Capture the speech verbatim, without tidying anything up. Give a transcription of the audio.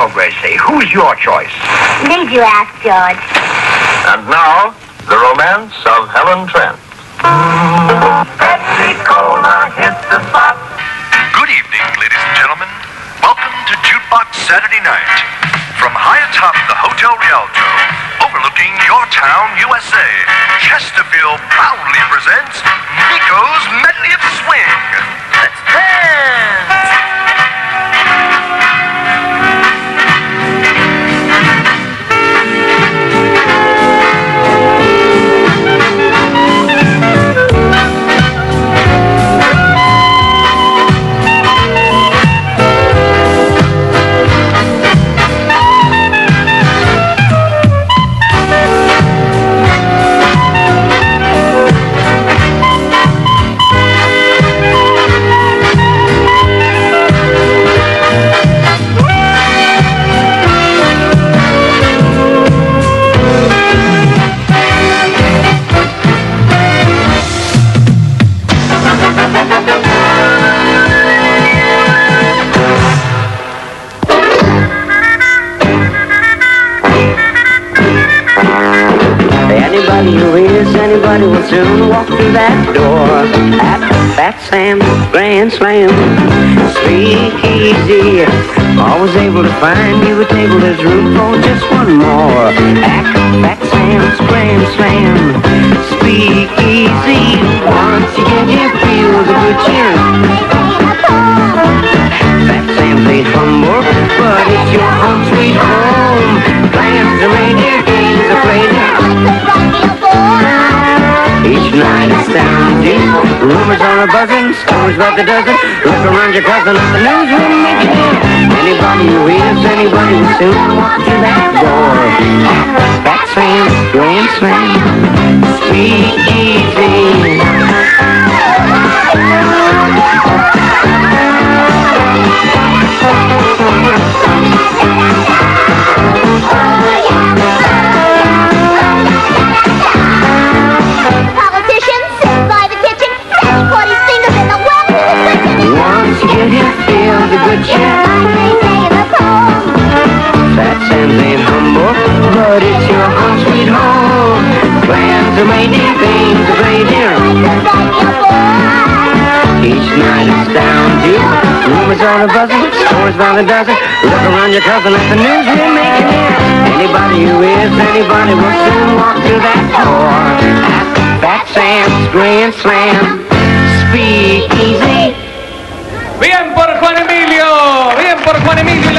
Well, Gracie, who's your choice? Need you ask, George. And now, the romance of Helen Trent. Pepsi-Cola hits the spot. Good evening, ladies and gentlemen. Welcome to Jukebox Saturday Night. From high atop the Hotel Rialto, overlooking your town, U S A, Chesterfield proudly presents Nico's Medley of Swing. Let's dance! Anybody will soon walk through that door at Fat Sam's Grand Slam. Speakeasy, always able to find you a table. There's room for just one more at Fat Sam's Grand Slam. Speakeasy, once you get here, feel the good cheer. Fat Sam's ain't humble, but it's your home sweet home. Plans are made here, games are played here. Each night astounding, rumors are a-buzzing, stories about the dozen. Look around your cousin on the newsroom, make it in. Anybody who hears anybody will soon walk through that door. Fat Sam's Grand Slam. Speak easy. Good chat. Fat Sam's ain't humble, but it's your home sweet home. Plans are made and things are played here. Each night astounds you. Rumors are a-buzzing, stories by the dozen. Look around your cousin at the newsroom, make it here. Anybody who is anybody will soon walk through that door at Fat Sam's Grand Slam. Speak easy. Bien por Juan Emilio, bien por Juan Emilio.